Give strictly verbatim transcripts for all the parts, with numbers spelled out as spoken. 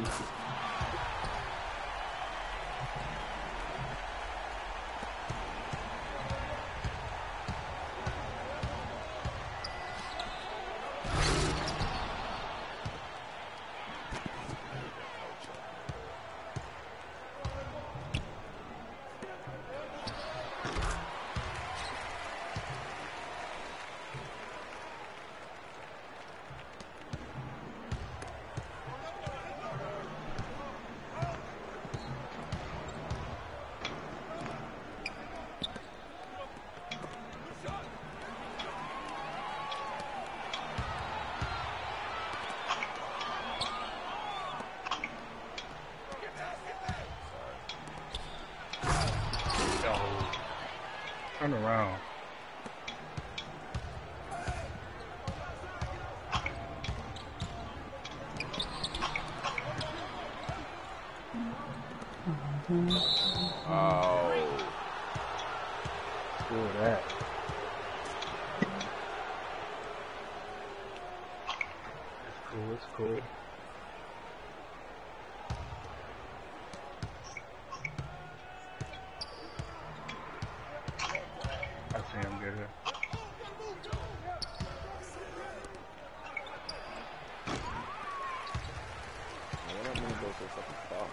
Turn around. Oh. Look at that. It's cool, it's cool. I see him get it. Why don't we go to a fucking stop?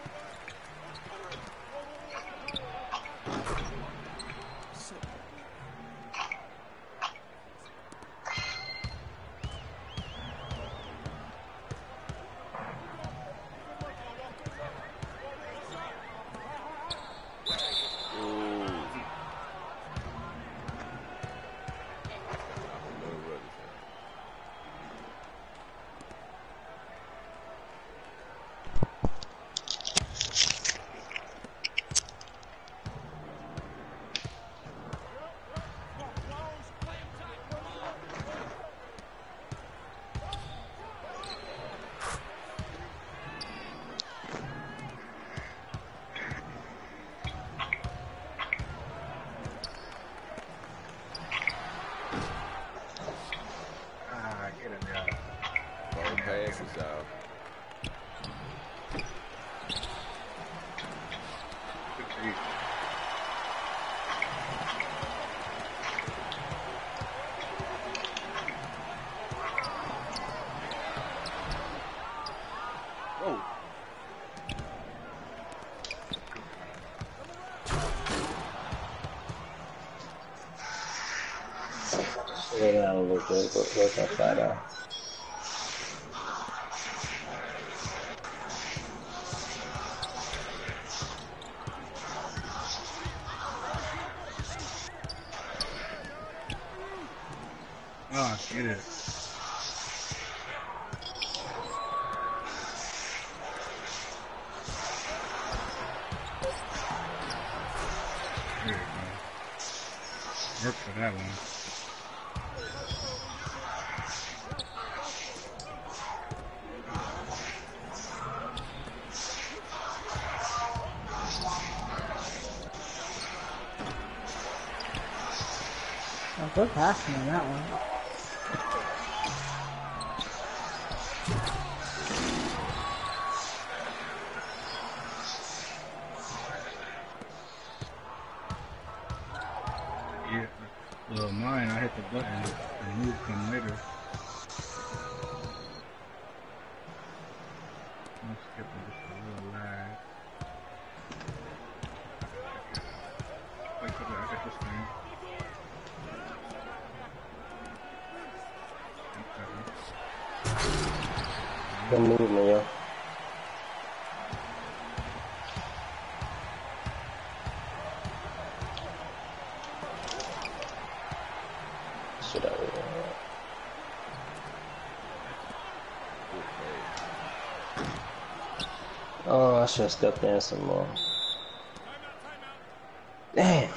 Passes out. Whoa. Slow down a little bit, but work outside out. Oh, get it. There you go. Work for that one. Oh, good passing on that one. Yeah, well, mine, I hit the button, the move come later. I'm skipping just a little lag. Wait for that, I got this thing. Good movement, yo. Shit out of here. Oh, I should have stepped in some more. Damn.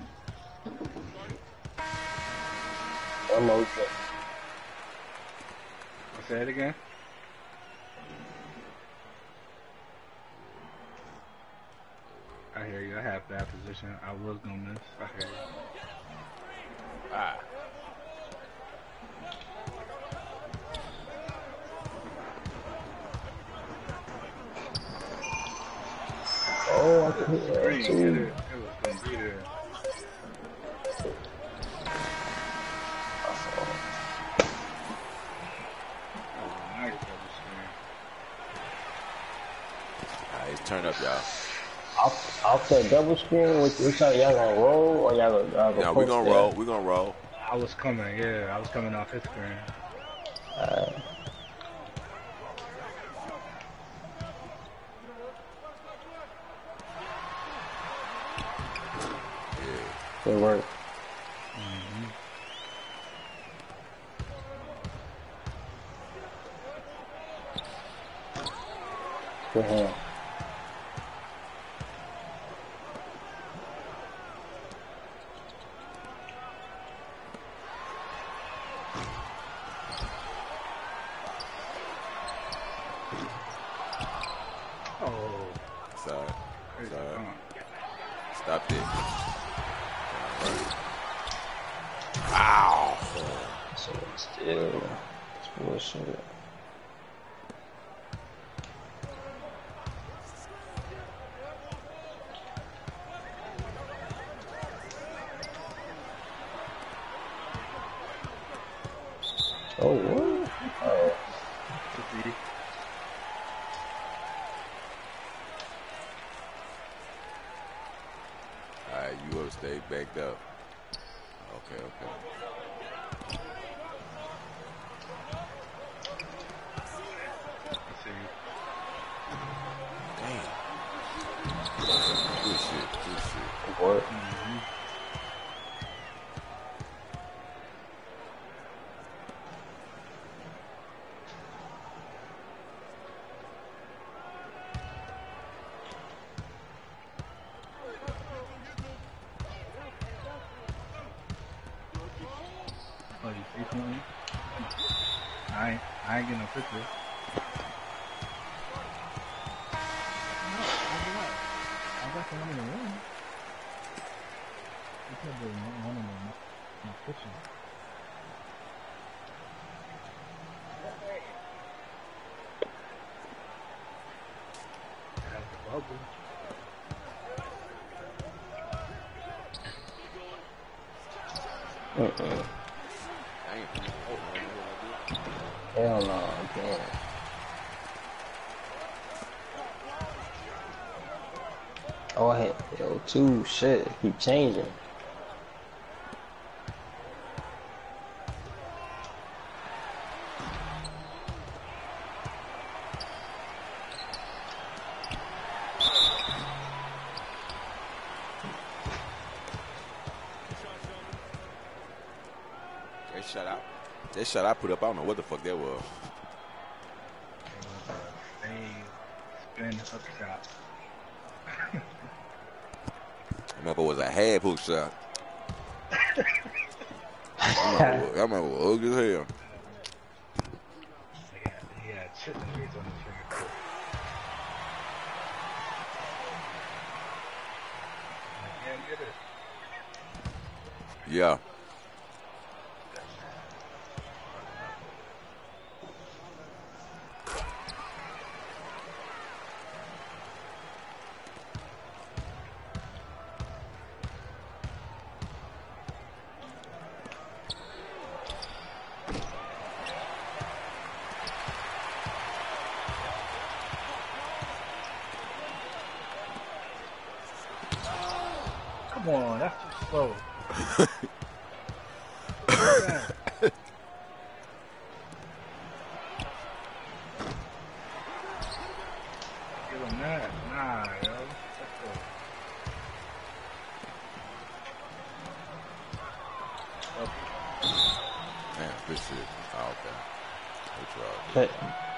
I'm okay. I'll say it again. I hear you. I have bad position. I was gonna miss. I hear you. Ah. Oh, I could hit L Green, get it. too. It was gonna be there. Nice double screen. Alright, it's turn up, y'all. Off, off that double screen, which, which y'all y'all gonna roll or y'all gonna, y'all gonna No, we post gonna that? roll. We gonna roll. I was coming, yeah, I was coming off his screen. Alright. Good work. Mm-hmm. Good hand. Oh, Sorry. crazy. Sorry. Come on. Stopped it. Wow. So still, it's bullshit. Oh, what? Oh, fifty. Alright, you gotta stay backed up. Okay, okay. Let's see. Damn. Good shit. Good shit. good work. Mm-hmm. Oh, you see something? I ain't, I ain't getting no picture. No, I got, I got the one in the room. You said there's one in the, in the kitchen. That's the bubble. Mm-mm. Damn. Hell no, again. Oh, I hit L two. Shit, it keep changing. That shot out. That shot I put up, I don't know what the fuck that was. It was a fade spin hook shot. That motherfucker was a half hook shot. That motherfucker was ugly as hell. He had, he had chitlin grease on his fingertip. I can't get it. Yeah. Come on, that's too slow. Yeah. Give him that. Nah, yo. Let's go. Man, good shit. Oh, okay. Good job. Shit.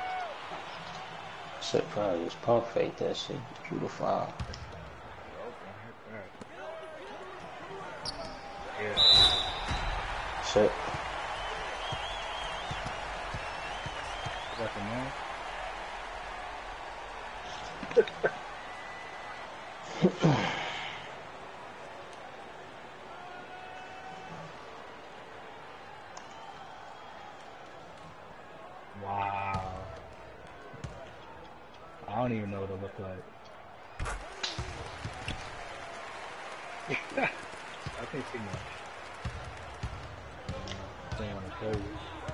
Shit, probably just pump fake that shit. True to foul. Okay, hit that. Yeah. Shit. Got the man. Wow. I don't even know what it looked like. I can't see much. I don't want to tell you.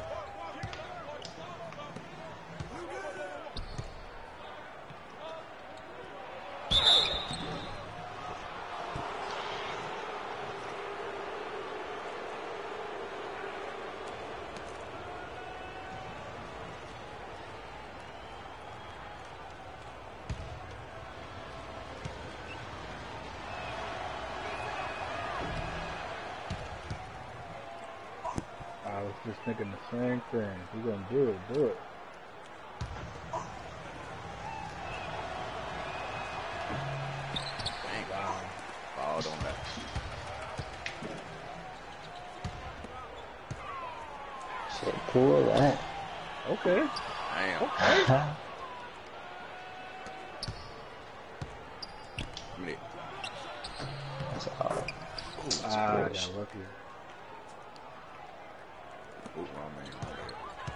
I was just thinking the same thing. You're gonna do it, do it. Dang, wow. Ball don't matter. Shit, cool that. Okay. Damn. Okay. Give me That's all. Ah, I got lucky. that. Ooh, wrong man. My bad.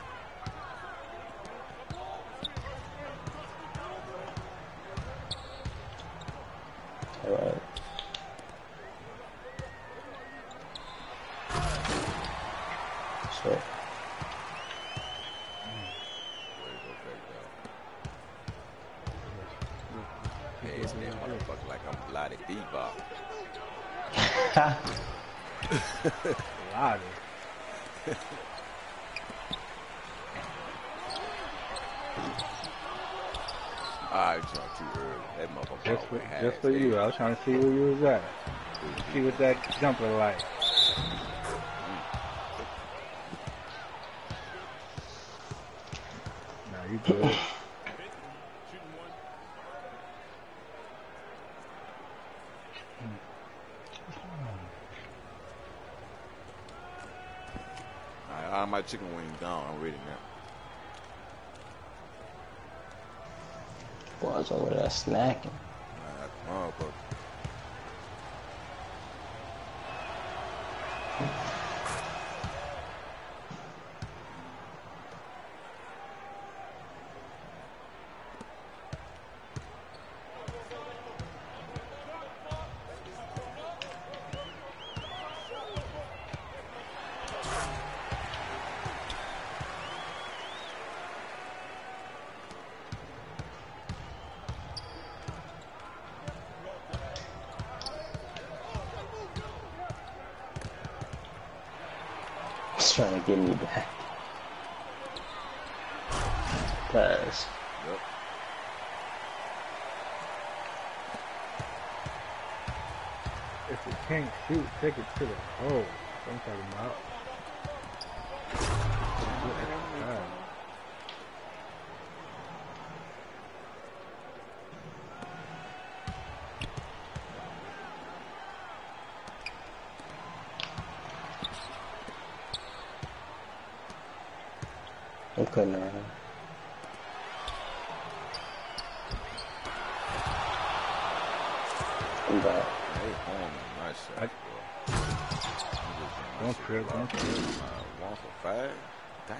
Alright. Shit. Way to go back down. Hey, it's that motherfucker like I'm Lottie Bebop. Lottie. I was trying too early. That motherfucker Just for, always has just for it. you. I was trying to see where you was at. See what that jumper like. Nah, you good. Alright, all my chicken wings gone. I'm ready now. Boy, I was over there snacking. Alright, come on, bro. He's trying to get me back. Cause Yep. If you can't shoot, take it to the hole. That's what I'm talking about. Ah. I'm cutting around. I'm back. Hey, home nice shot, I- boy. Don't trip, don't trip. Uh, one for five? Damn.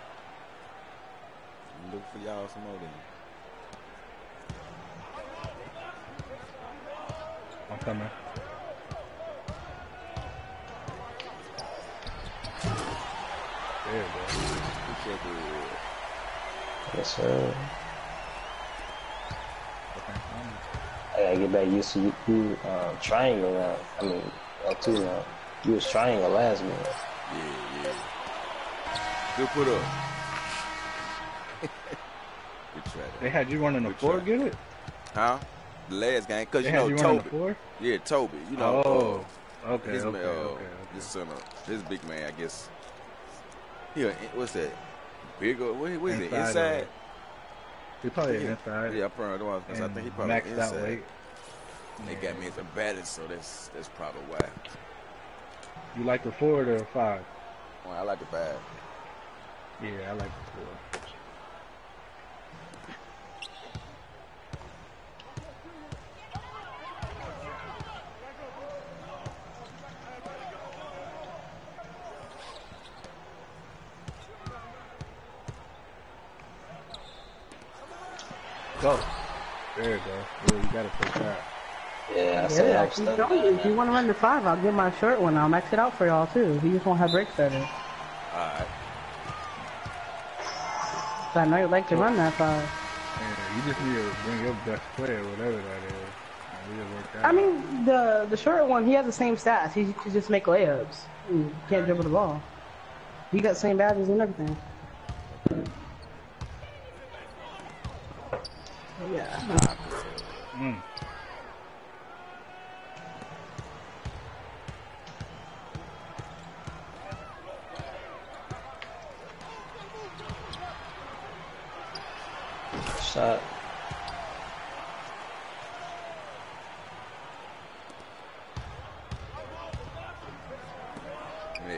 Look for y'all some more then. I'm coming. There you go. Appreciate it. Yes, sir. Okay, I'm- I gotta get back used to you, you uh, triangle now. I mean, L two now. You was triangle last minute. Yeah, yeah. Good put up. Good try They that. had you running a Good four, try. get it? Huh? The last game, cause They you had know you running a Toby. four? Yeah, Toby. You know. Oh, uh, okay, his, okay, man, uh, okay, okay. His son, uh, his big man, I guess. Yeah, what's that? Bigger? What, what is it? Inside Inside? of- He probably Yeah, inside. yeah, I probably was because I think he and probably maxed out inside. weight. They got me some balance, so that's that's probably why. You like the four or the five? Well, I like the five. Yeah, I like the four. Go. There you go. Yeah, you gotta take that. Yeah, I said I Yeah, was keep stuck going. down If you there. want to run the five, I'll get my short one. I'll max it out for y'all too. You just won't have break starters. Alright. So I know you like to run that five. Yeah, you just need to bring your best player, whatever that is. And we'll work that I out. mean, the the short one, he has the same stats. He can just make layups. He can't dribble the ball. He got the same badges and everything. Yeah. Mm. Shot. Yeah.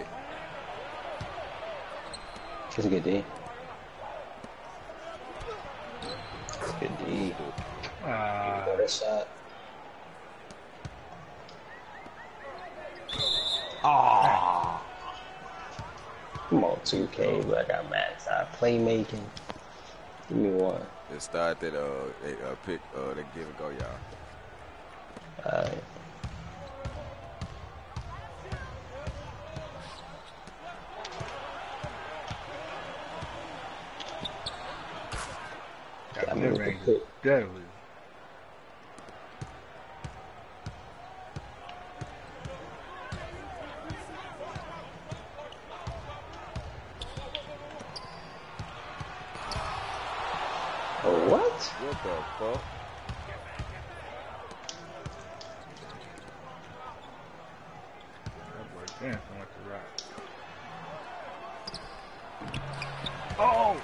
That's a good D. That's a good D. Ah, Got a shot. Ah. Come on, two K, but I got max out playmaking. Give me one. Let's start that uh, they, uh pick uh that give and go, y'all. Alright. that Got me mid with the range is pick. deadly. Oh, what? What the fuck? That boy dancing like the rock. Oh!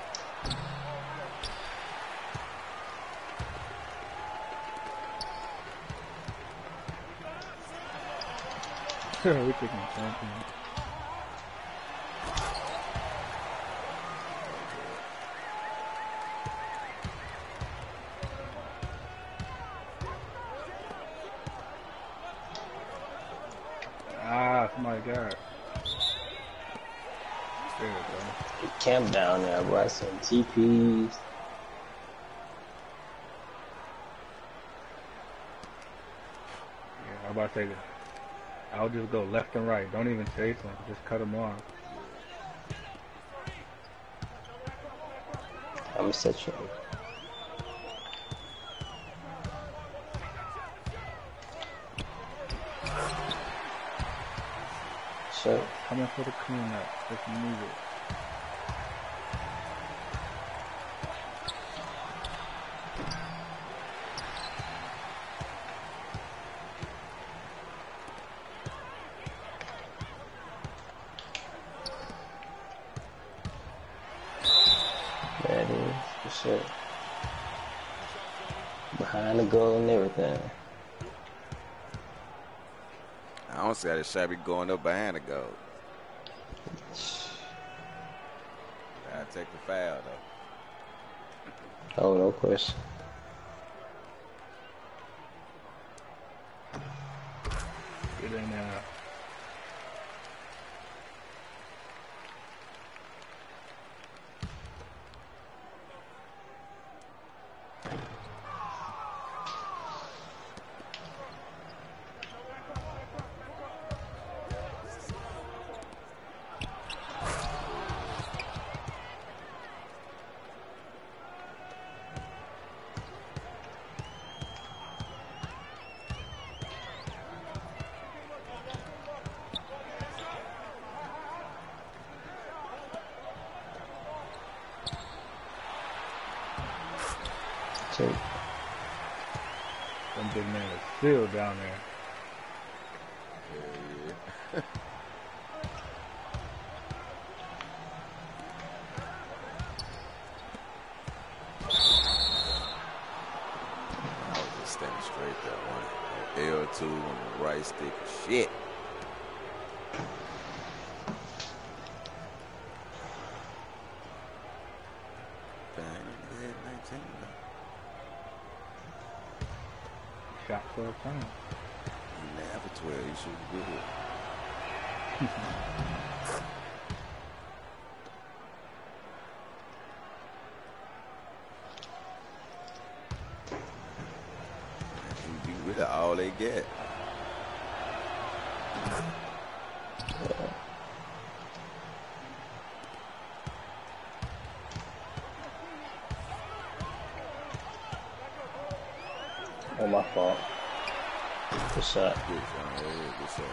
We're taking champion. Ah, somebody got it. There we go. Camp down there, bro. I seen T Ps. Yeah, I'm about to say this. I'll just go left and right. Don't even chase them. Just cut them off. I'm gonna set you. Shit. Coming for the cleanup. Just move it. There it is. For sure. Behind the goal and everything. I don't see how the shot be going up behind the goal. Gotta take the foul though. Oh, no question. Get in there. So, Them big man is still down there. Yeah, yeah. I was just standing straight there. One L two on the right stick. Shit. Dang, nigga had nineteen though. Shot twelve times. You now for twelve. You should be good. You beat really all they get. Oh, my fault. Good shot. Good shot. Good shot.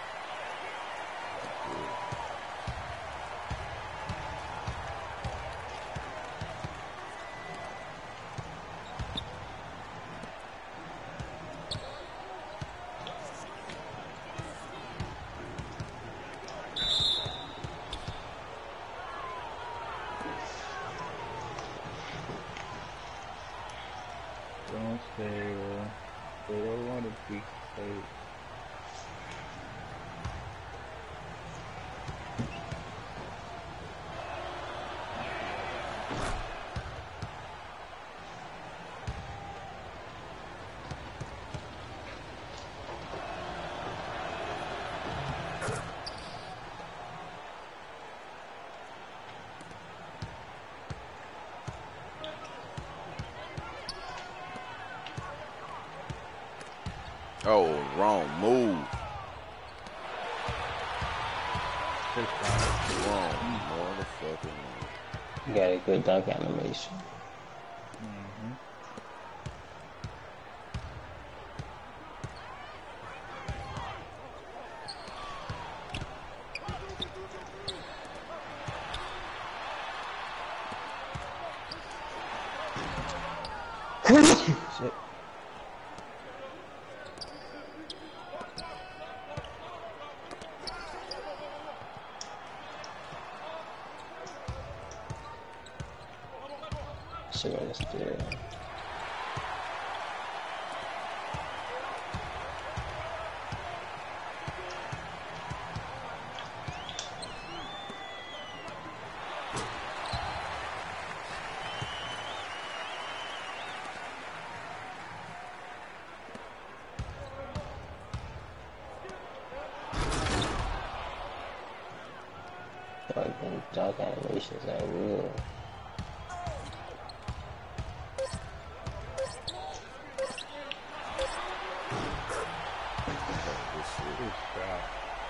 Good. Don't stay, uh, they don't want to be safe. Oh, wrong move. Wrong motherfucking move. You got a good dunk animation. Mm-hmm. Shit. Shit on the steer. Fucking dunk animations are real. Good shot.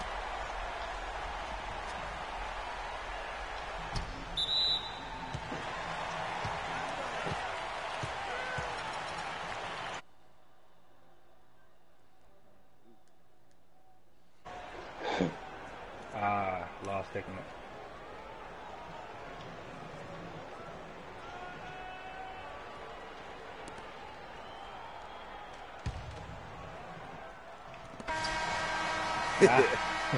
Ah, lost taking it. Ah.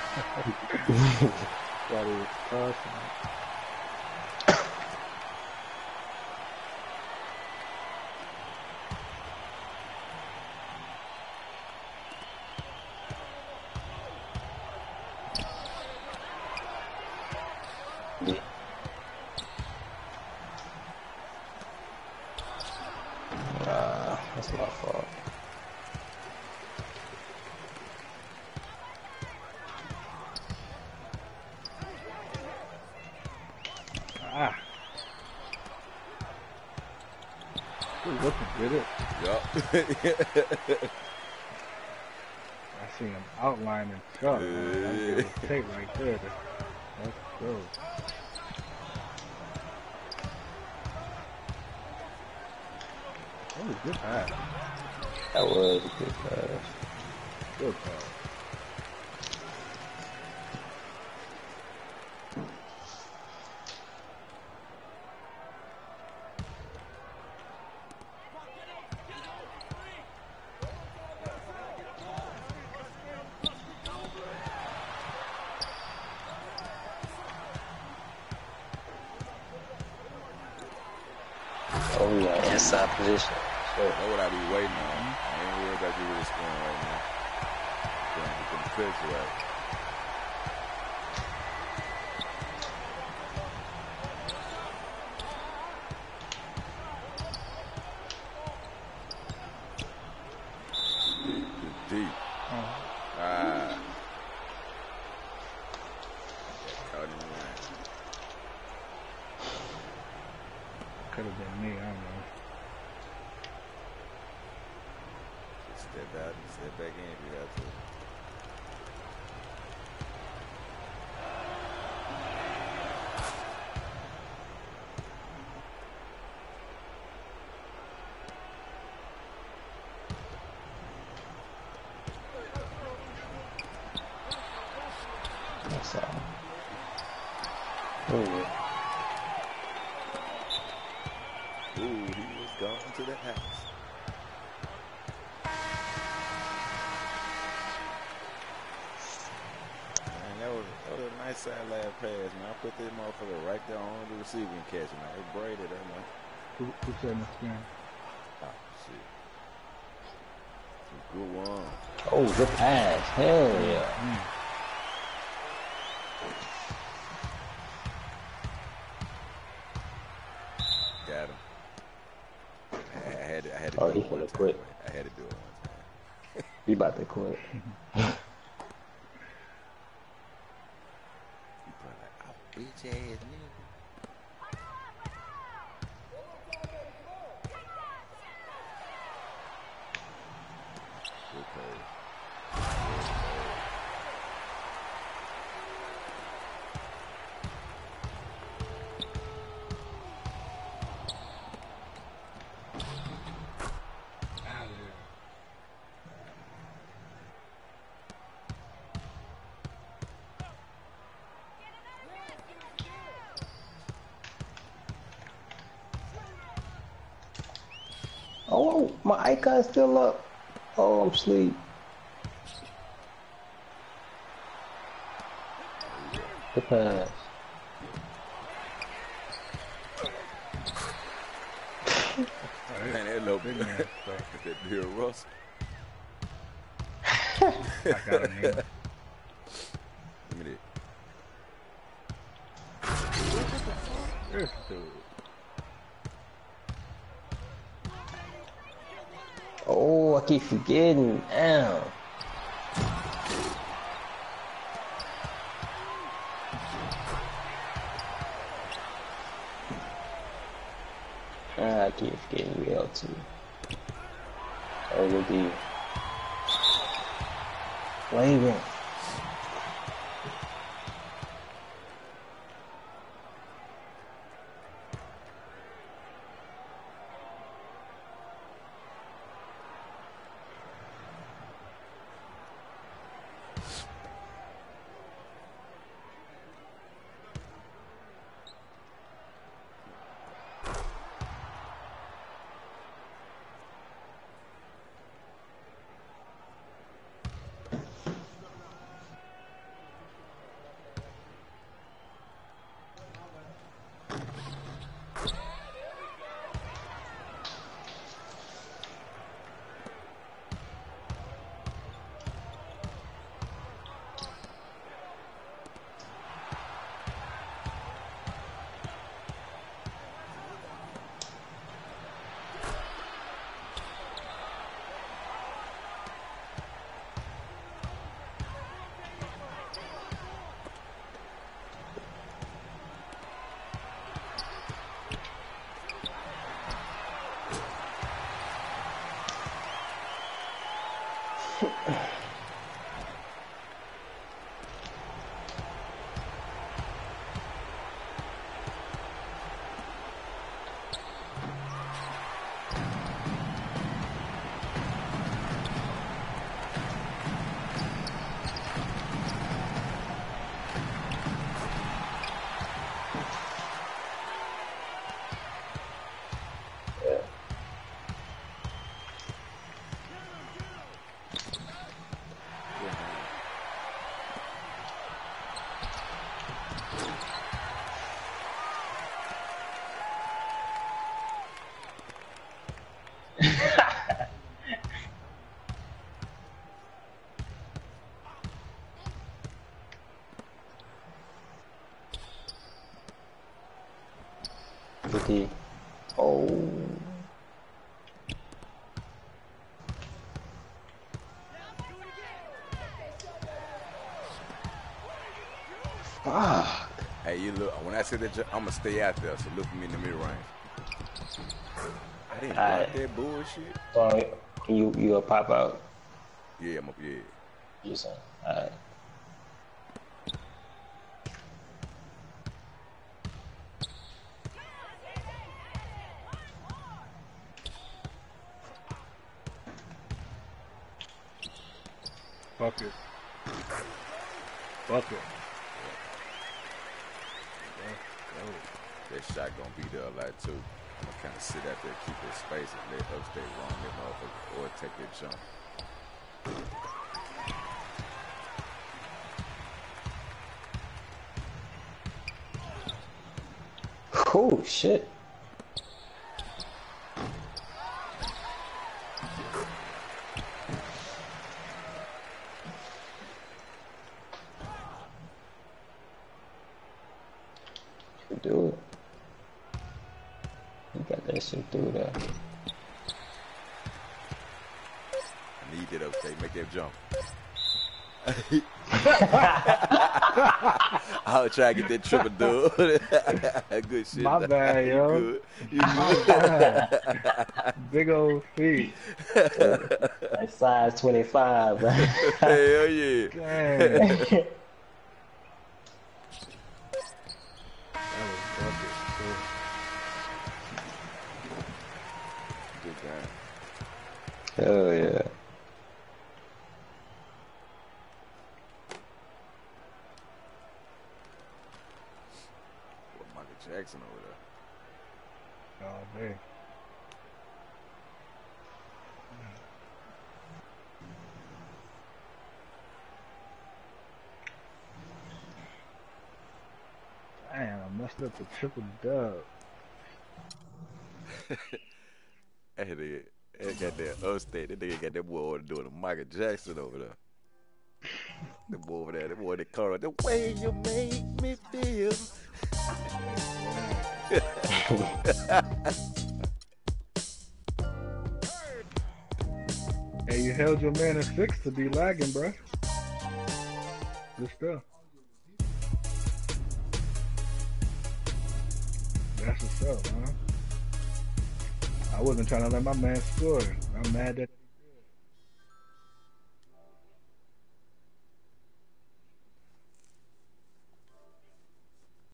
Thought he was crossing. Ah, that's my fault. Ah. Good looking, did it? Yup. I see him outlining Chuck. Man. That's Yeah. a take right there. Let's go. That was a good pass. That was a good pass. Good pass. Oh, we are inside position. So, That's what I be waiting on. I ain't worried about you really scoring right now. Gonna get them cuts right. Good deep. Oh. Ah. Caught him right. Could have been me, I don't know. Just Step out and step back in if you have to. That's all. Ooh. Ooh, he was gone to the house. Man, that was, that was a nice side lab pass, man. I put this motherfucker right there on the receiving catch, man. It braided her, man. Who, who said the screen? Oh, shit. Good one. Oh, good pass. Hell yeah. Mm. Got him. I, I had to, I had to Oh, do he it one finna time. quit. Man. I had to do it one time. He about to quit. He probably like, oh, bitch ass nigga. Good play. Out of there. Oh, my icon's still up. Oh, I'm asleep. Good pass. Man, that little Big bit. man stuff. That Bill Russell. I got a name. Give me that. Oh, I keep forgetting. Damn. Ah, I keep forgetting real too. Oh, look at you. Waving. Vicky. Oh. Fuck. Hey, you look. When I said that, I'm gonna stay out there. So look for me in the mid range. I didn't All block right. that bullshit. Sorry. Can you you a pop out? Yeah, I'm up. Yeah. You saying? All right. Fuck it. Fuck it. That shot gonna be there a lot too. I'm gonna kind of sit out there, keep his space, and let Upstate run that motherfucker or take that jump. Oh shit. You do it. You got that shit through there. I need that Upstate, make that jump. I'll try to get that triple dub. Good shit. My bad, you yo. Good. You My bad. Big old feet. Like size twenty-five, right? Hell yeah. Dang. That was bucket, too. Good game. Hell yeah. What, Michael Jackson over there? Oh, man. Damn, I messed up the triple dub. That nigga, that got that Upstate. That nigga got that boy over there doing a Michael Jackson over there. The boy over there, the boy in the car, the way you make me feel. Hey, you held your man at six to be lagging, bruh. Good stuff. That's what's up, man. I wasn't trying to let my man score. I'm mad that